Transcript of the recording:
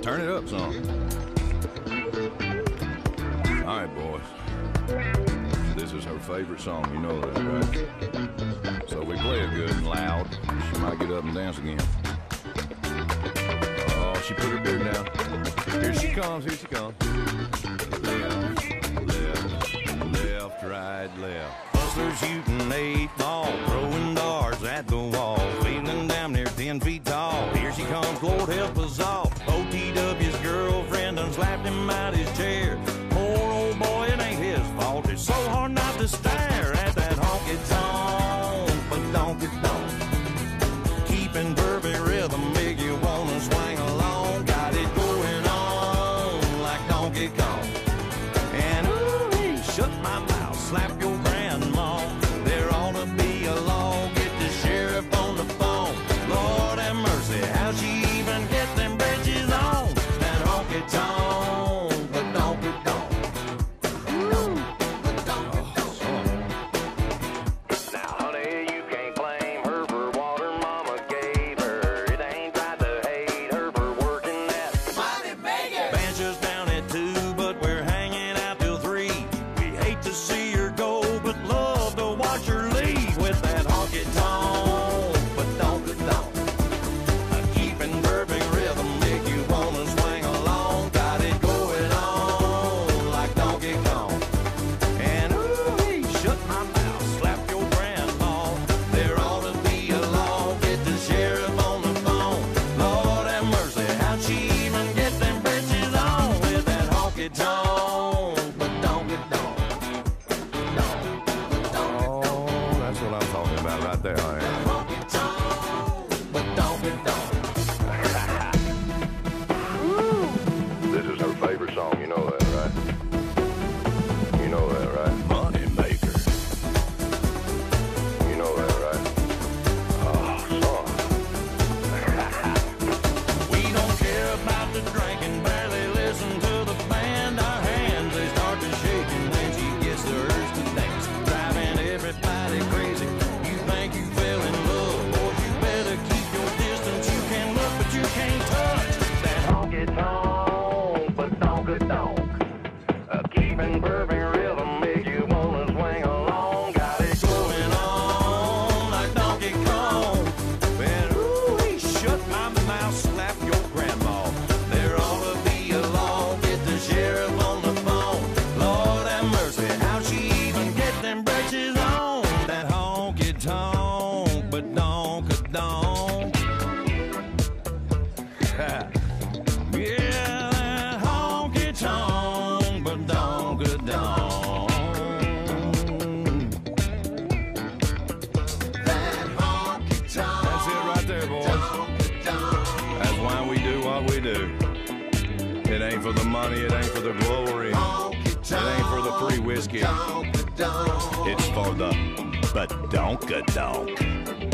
Turn it up some. All right, boys. This is her favorite song, you know that, right? So if we play it good and loud, she might get up and dance again. Oh, she put her beard down. Here she comes, here she comes. Left, right, left. Hustlers shooting 8-ball, throwing darts at the wall, feeling damn near 10 feet tall. Here she comes, Lord help us all. OTW's girlfriend done slapped him out his chair. Poor old boy, it ain't his fault. It's so hard not to stare at that honky-tonk, but donk-a-donk. Keeping perfect rhythm, make you wanna swing along. Got it going on like Donkey Kong. And ooh, shut my mouth, slap your grandma. There ought to be a law, get the sheriff on the phone. Lord have mercy, how'd she even get them bridges on? That honky-tonk, but donk-a-donk. Now, honey, you can't blame her for what her mama gave her. It ain't right to hate her for working that mighty maker. Bench us down at 2, but we're hanging out till 3. We hate to see her go, but love to watch her leave with that honky-tonk, but donk-a-donk. Keeping perfect rhythm, make you wanna swing along. Got it going on like Donkey Kong. And ooh, shut my mouth, slap your grandma. There ought to be a law, get the sheriff on the phone. Lord have mercy, how'd she even get them britches on with that honky-tonk, but donk-a-donk. Oh, that's what I'm talking about right there, honey. Honky-tonk, but donk-a-donk. This is her favorite song, you know that, right? You know that, right? Money maker. You know that, right? Oh, son. We don't care about the drinking, barely listen to the band. Our hands, they start to shaking when she gets the urge to dance, driving everybody crazy. You think you fell in love, boy, you better keep your distance. You can look, but you can't touch that honky-tonk, but donk-a-donk. Keeping perfect rhythm, make you wanna swing along. Got it going on like Donkey Kong. And ooh, shut my mouth, slap your grandma. There ought to be a law, get the sheriff on the phone. Lord have mercy, how'd she even get them britches on? That honky-tonk, but donk-a-donk. Yeah, that honky-tonk, but donk-a-donk. That honky-tonk. That's it right there, boys. That's why we do what we do. It ain't for the money, it ain't for the glory, it ain't for the free whiskey. It's for the badonka-donk.